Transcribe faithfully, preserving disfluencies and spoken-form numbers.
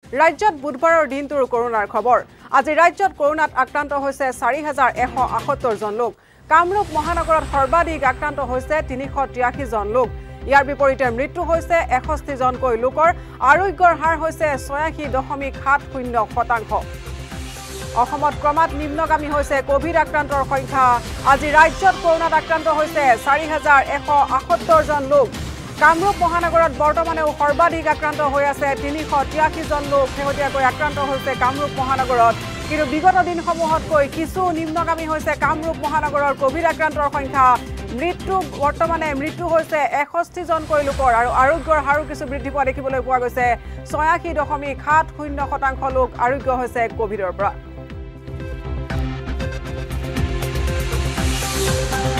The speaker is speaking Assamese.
ৰাজ্যত বুধবাৰৰ দিনটোৰ কৰোনাৰ খবৰ আজি ৰাজ্যত কৰোনাত আক্ৰান্ত হৈছে চাৰি হাজাৰ এশ আঠসত্তৰ জন লোক কামৰূপ মহানগৰত সৰ্বাধিক আক্ৰান্ত হৈছে তিনিশ তিৰাশী জন লোক ইয়াৰ বিপৰীতে মৃত্যু হৈছে এষষ্ঠি জনকৈ লোকৰ আৰোগ্যৰ হাৰ হৈছে ছয়াশী দশমিক সাত শূন্য শতাংশ অসমত ক্ৰমাৎ নিম্নগামী হৈছে কোভিড আক্ৰান্তৰ সংখ্যা আজি ৰাজ্যত কৰোনাত আক্ৰান্ত হৈছে চাৰি হাজাৰ এশ আঠসত্তৰ জন লোক কামৰূপ মহানগৰত বৰ্তমানেও সৰ্বাধিক আক্ৰান্ত হৈ আছে তিনিশ তিৰাশী জন লোক শেহতীয়াকৈ আক্ৰান্ত হৈছে কামৰূপ মহানগৰত কিন্তু বিগত দিনসমূহতকৈ কিছু নিম্নগামী হৈছে কামৰূপ মহানগৰৰ কোভিড আক্ৰান্তৰ সংখ্যা মৃত্যু বৰ্তমানে মৃত্যু হৈছে এষষ্ঠি জনকৈ লোকৰ আৰু আৰোগ্যৰ হাৰো কিছু বৃদ্ধি পোৱা দেখিবলৈ পোৱা গৈছে ছয়াশী দশমিক সাত শূন্য শতাংশ লোক আৰোগ্য হৈছে কোভিডৰ পৰা